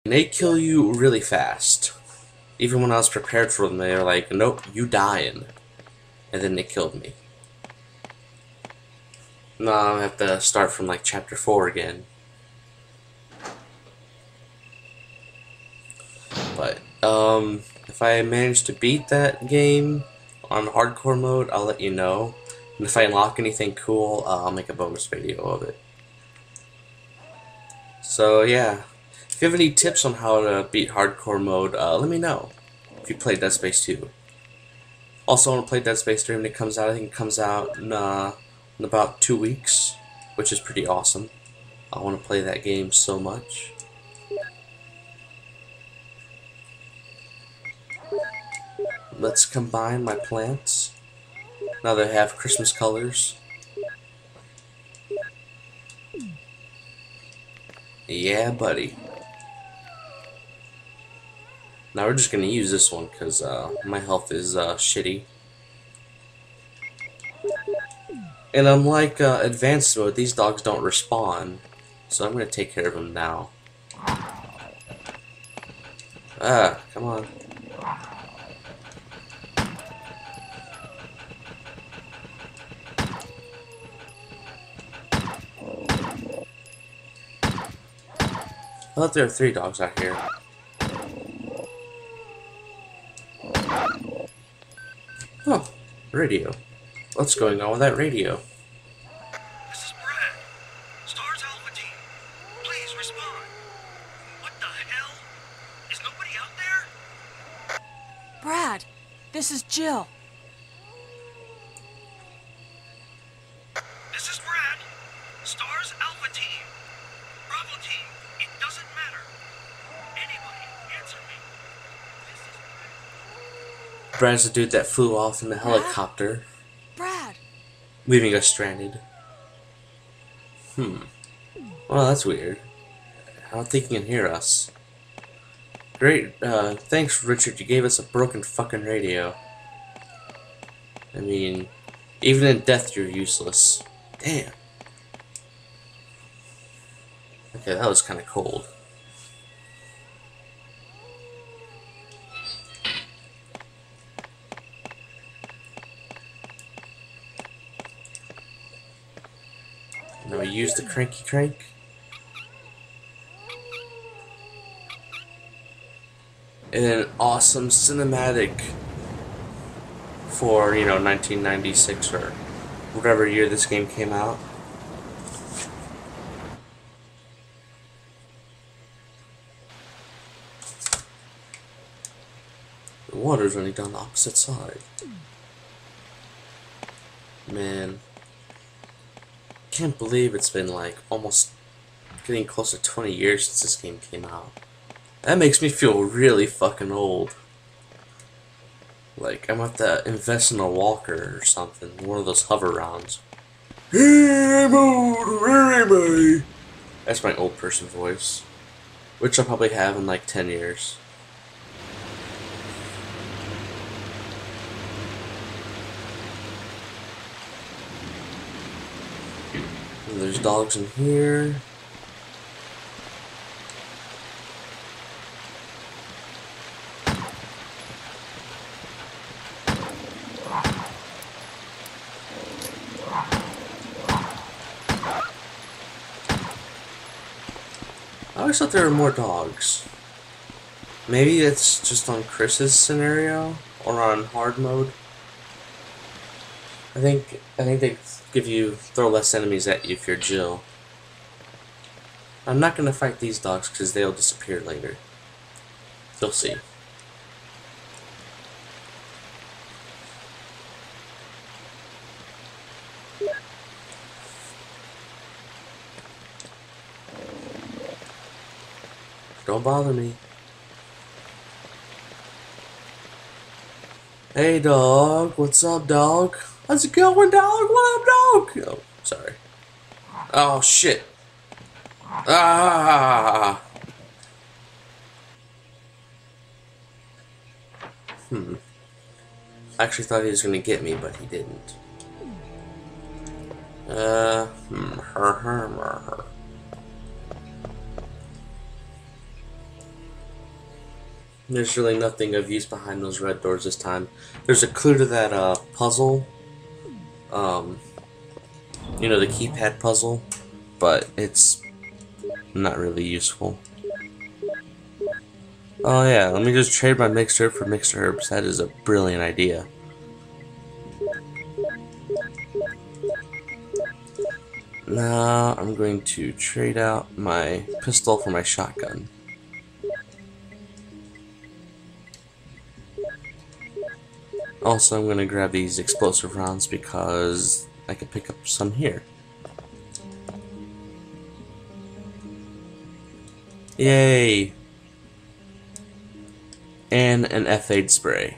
And they kill you really fast. Even when I was prepared for them, they were like, nope, you dying. And then they killed me. Now I have to start from like chapter 4 again. But, if I manage to beat that game on hardcore mode, I'll let you know. And if I unlock anything cool, I'll make a bonus video of it. So yeah, if you have any tips on how to beat hardcore mode, let me know. If you played Dead Space 2. Also, I want to play Dead Space 3 when it comes out. I think it comes out in about 2 weeks, which is pretty awesome. I want to play that game so much. Let's combine my plants. Now they have Christmas colors. Yeah, buddy. Now we're just gonna use this one because my health is shitty. And unlike advanced mode, these dogs don't respawn, so I'm gonna take care of them now. Ah, come on. I thought there were 3 dogs out here. Oh, radio. What's going on with that radio? This is Brad. S.t.a.r.s Alpha Team. Please respond. What the hell? Is nobody out there? Brad, this is Jill. This is Brad. S.t.a.r.s Alpha Team. Bravo Team. It doesn't matter. Anybody, answer me. This is Brad. Brad's the dude that flew off in the helicopter, Brad. leaving us stranded. Well, that's weird. I don't think he can hear us. Great, thanks, Richard. You gave us a broken fucking radio. I mean, even in death, you're useless. Damn. Okay, that was kind of cold. Now we use the cranky crank. And an awesome cinematic for, 1996 or whatever year this game came out. The water's running down the opposite side. Man, can't believe it's been like almost getting close to 20 years since this game came out. That makes me feel really fucking old. Like, I'm about to invest in a walker or something. One of those hover rounds. Hey, I'm old, where am I? That's my old person voice. Which I'll probably have in like 10 years. And there's dogs in here. I always thought there were more dogs. Maybe it's just on Chris's scenario or on hard mode. I think they throw less enemies at you if you're Jill. I'm not gonna fight these dogs because they'll disappear later. You'll see. Don't bother me. Hey dog, what's up dog? How's it going dog? What up dog? Oh, sorry. Oh shit. Ah. I actually thought he was gonna get me, but he didn't. There's really nothing of use behind those red doors this time. There's a clue to that puzzle. You know, the keypad puzzle, but it's not really useful. Oh yeah, let me just trade my mixed herb for mixed herbs. That is a brilliant idea. Now I'm going to trade out my pistol for my shotgun. Also, I'm going to grab these explosive rounds because I can pick up some here. Yay! And an F8 spray.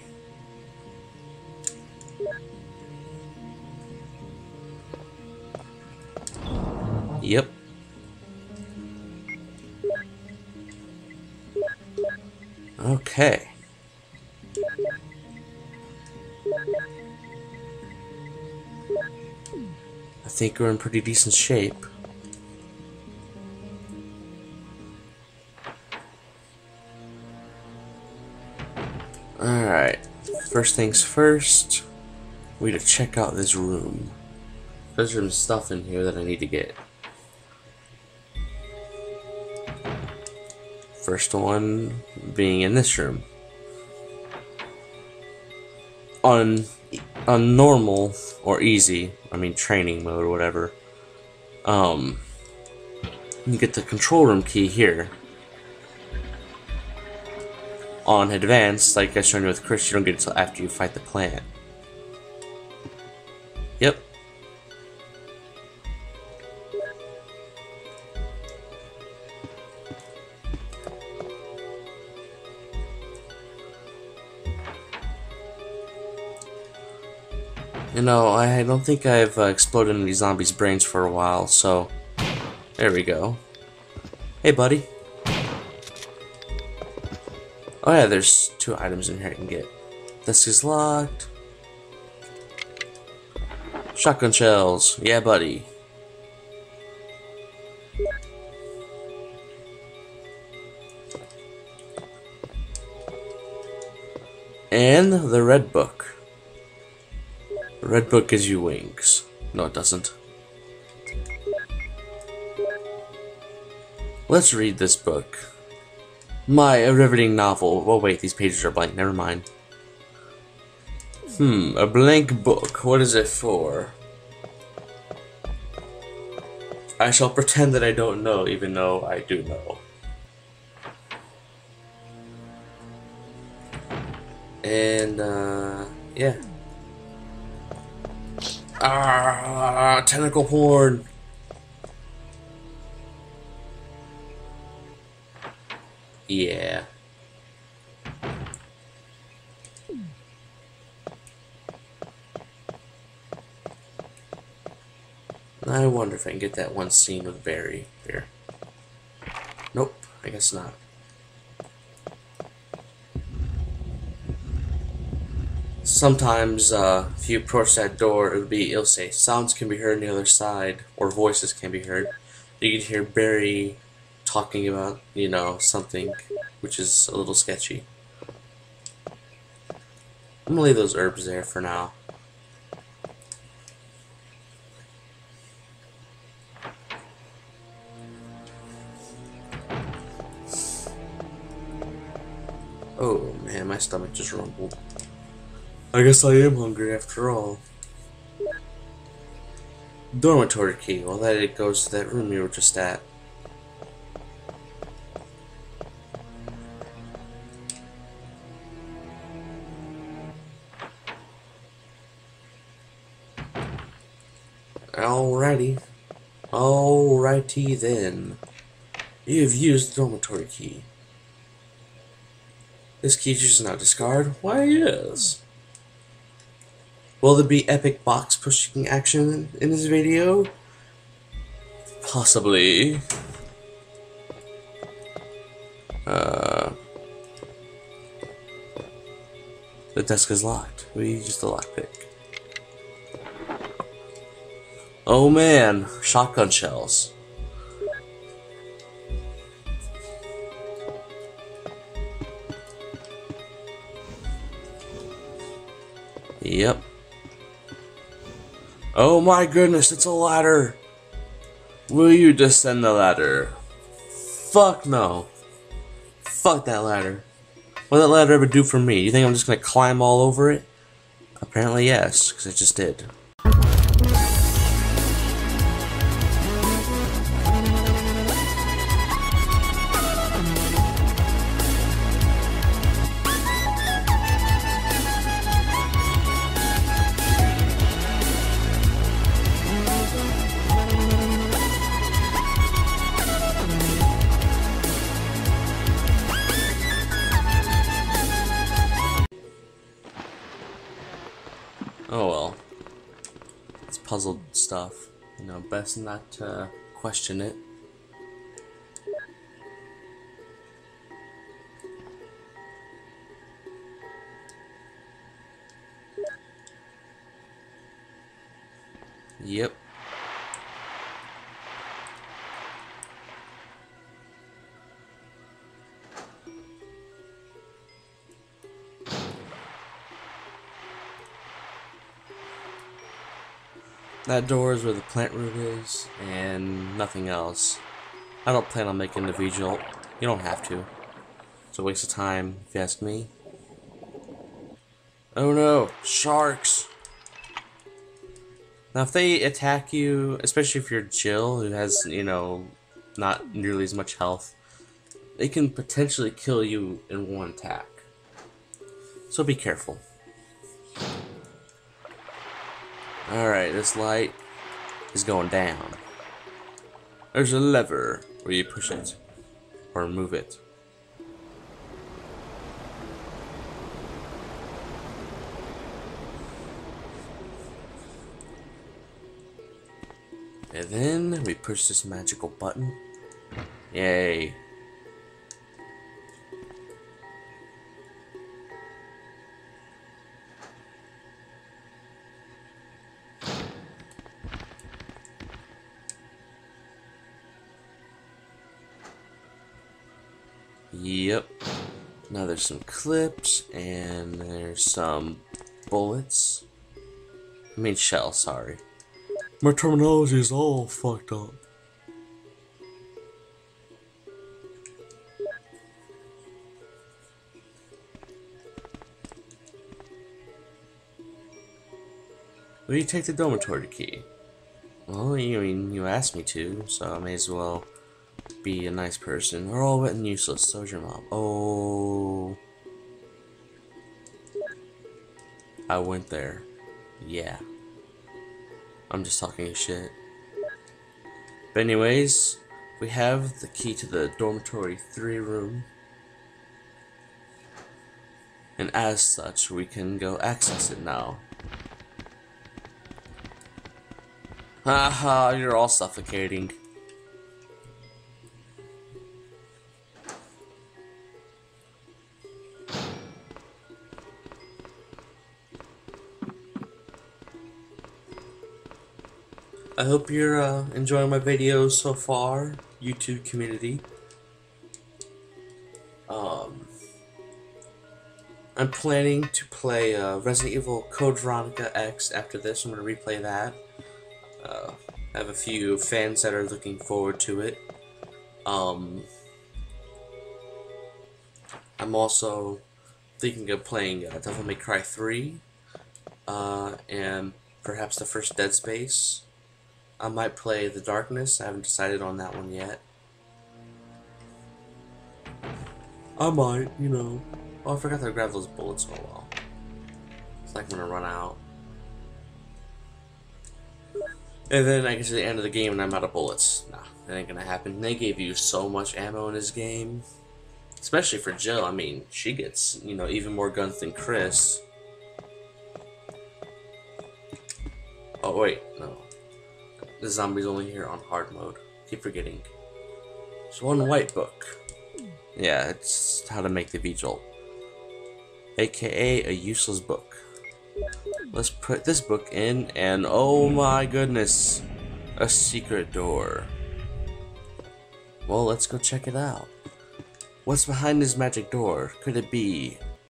Yep. Okay. I think we're in pretty decent shape. Alright, first things first, we need to check out this room. There's some stuff in here that I need to get. First one being in this room. On normal or easy, I mean training mode or whatever, you get the control room key here. On advanced, like I showed you with Chris, you don't get it until after you fight the plant. Yep. You know, I don't think I've exploded any zombies' brains for a while, so there we go. Hey, buddy. Oh yeah, there's 2 items in here I can get. This is locked. Shotgun shells. Yeah, buddy. And the red book. The red book gives you wings. No, it doesn't. Let's read this book. A riveting novel. Oh wait, these pages are blank, never mind. A blank book. What is it for? I shall pretend that I don't know, even though I do know. And, yeah. Tentacle porn! Yeah. I wonder if I can get that one scene with Barry here. Nope, I guess not. Sometimes, if you approach that door, it'll say, sounds can be heard on the other side, or voices can be heard. You can hear Barry talking about, you know, something, which is a little sketchy. I'm gonna leave those herbs there for now. Oh man, my stomach just rumbled. I guess I am hungry after all. Dormitory key. Well, that it goes to that room you were just at. Alrighty then. You've used the dormitory key. This key is not discard. Why, yes. Will there be epic box pushing action in this video? Possibly. The desk is locked. We used the lockpick. Oh man, shotgun shells. Yep. Oh my goodness, it's a ladder! Will you descend the ladder? Fuck no. Fuck that ladder. What did that ladder ever do for me? You think I'm just gonna climb all over it? Apparently yes, because I just did. Oh well. It's puzzle stuff. You know, best not to question it. Yep. That door is where the plant root is, and nothing else. I don't plan on making the vigil. You don't have to. It's a waste of time, if you ask me. Oh no, sharks! Now if they attack you, especially if you're Jill, who has, you know, not nearly as much health, they can potentially kill you in one attack. So be careful. Alright, this light is going down. There's a lever where you push it, or move it. And then we push this magical button. Yay. Yep. Now there's some clips and there's some bullets. I mean shells, sorry. My terminology is all fucked up. Will you take the dormitory key? Well, you asked me to, so I may as well be a nice person. We're all wet and useless, so's your mom. Oh. I went there. Yeah. I'm just talking shit. But anyways, we have the key to the dormitory 3 room. And as such, we can go access it now. Haha, you're all suffocating. I hope you're enjoying my videos so far, YouTube community. I'm planning to play Resident Evil Code Veronica X after this. I'm going to replay that. I have a few fans that are looking forward to it. I'm also thinking of playing Devil May Cry 3 and perhaps the first Dead Space. I might play The Darkness. I haven't decided on that one yet. I might, you know. Oh, I forgot to grab those bullets. Oh well. It's like I'm gonna run out. And then I get to the end of the game and I'm out of bullets. Nah, that ain't gonna happen. They gave you so much ammo in this game. Especially for Jill. I mean, she gets, you know, even more guns than Chris. Oh wait, no. The zombies only here on hard mode. Keep forgetting. There's one white book. Yeah, it's how to make the vigil. AKA a useless book. Let's put this book in and oh my goodness, a secret door. Well, let's go check it out. What's behind this magic door? Could it be